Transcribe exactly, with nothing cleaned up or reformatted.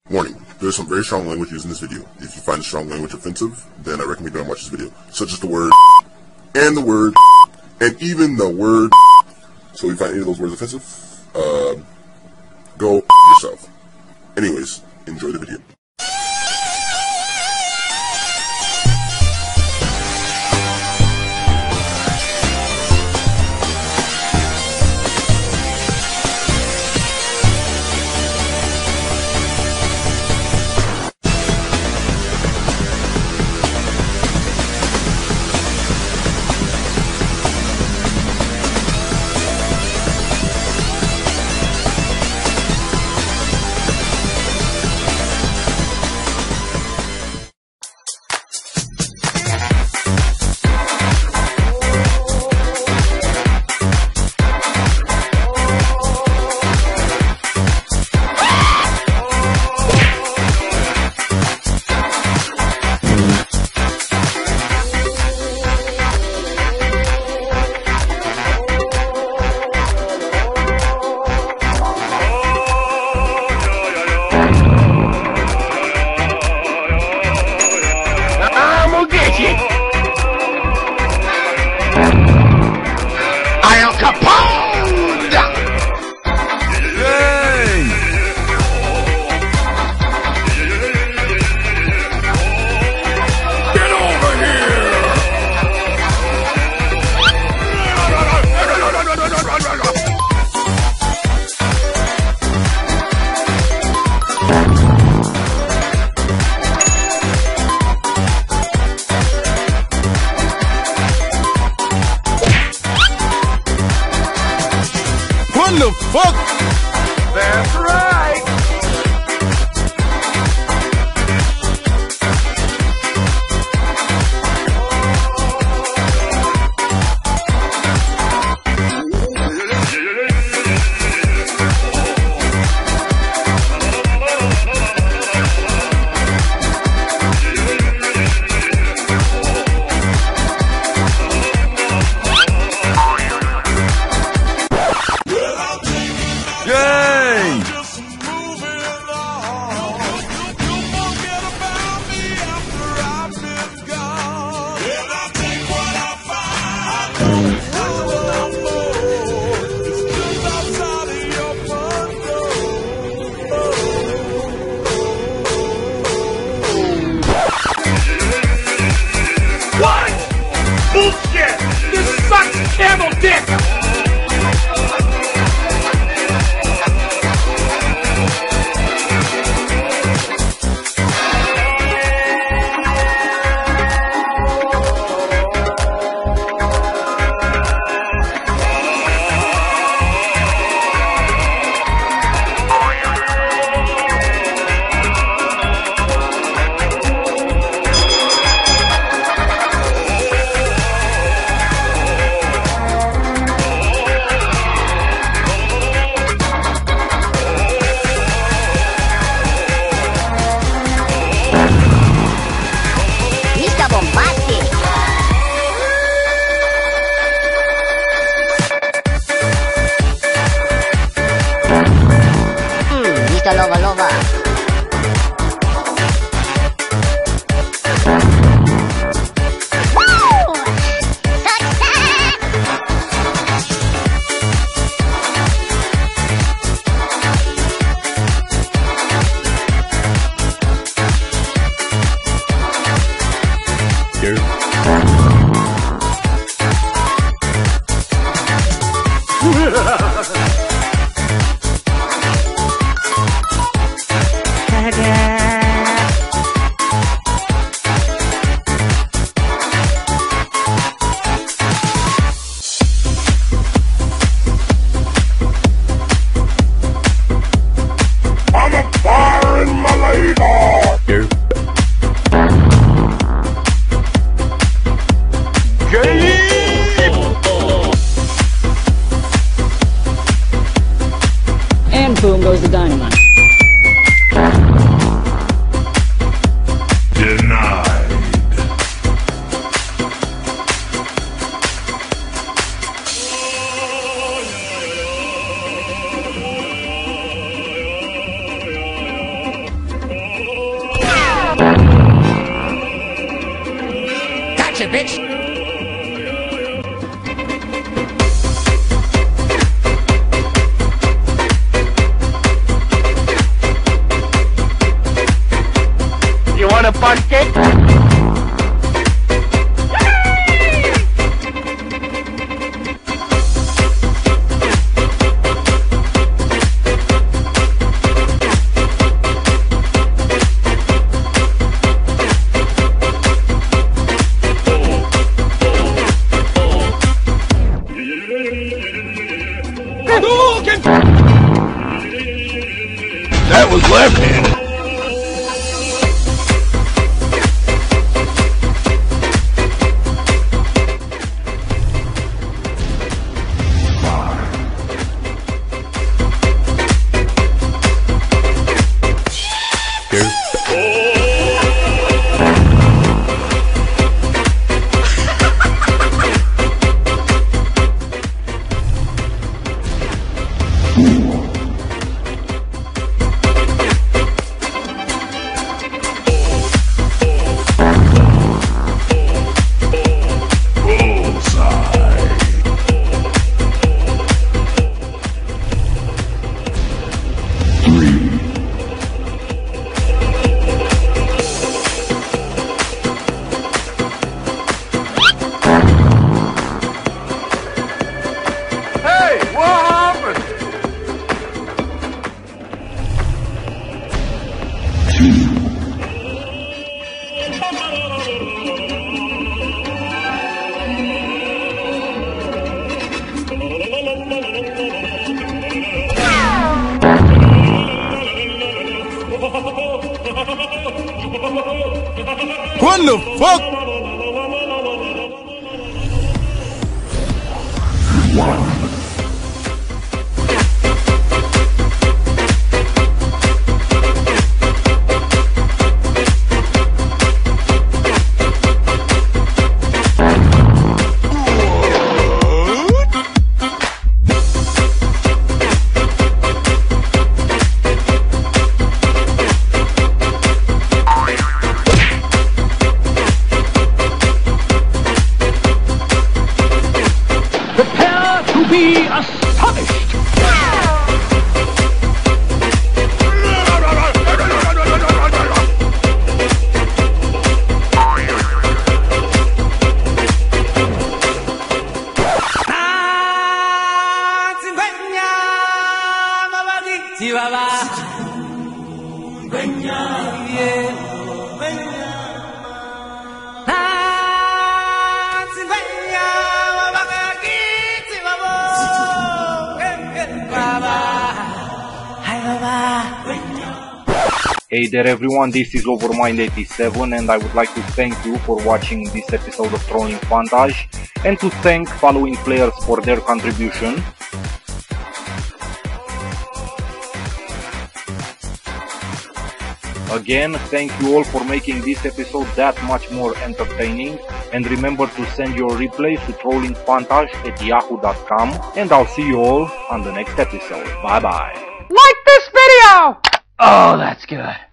Warning, there is some very strong language used in this video. If you find the strong language offensive, then I recommend you don't watch this video, such as the word and the word and even the word. So if you find any of those words offensive, uh, go yourself. Anyways, enjoy the video. Al Capone! Hey! Get over here! What the fuck? That's right! it, bitch! You want a pancake? That was left-handed. What the fuck? Prepare to be astonished! Hey there everyone, this is Overmind eighty-seven and I would like to thank you for watching this episode of Trolling Fantage and to thank following players for their contribution. Again, thank you all for making this episode that much more entertaining, and remember to send your replays to trolling fantage at yahoo dot com, and I'll see you all on the next episode. Bye bye. Like this video! Oh, that's good.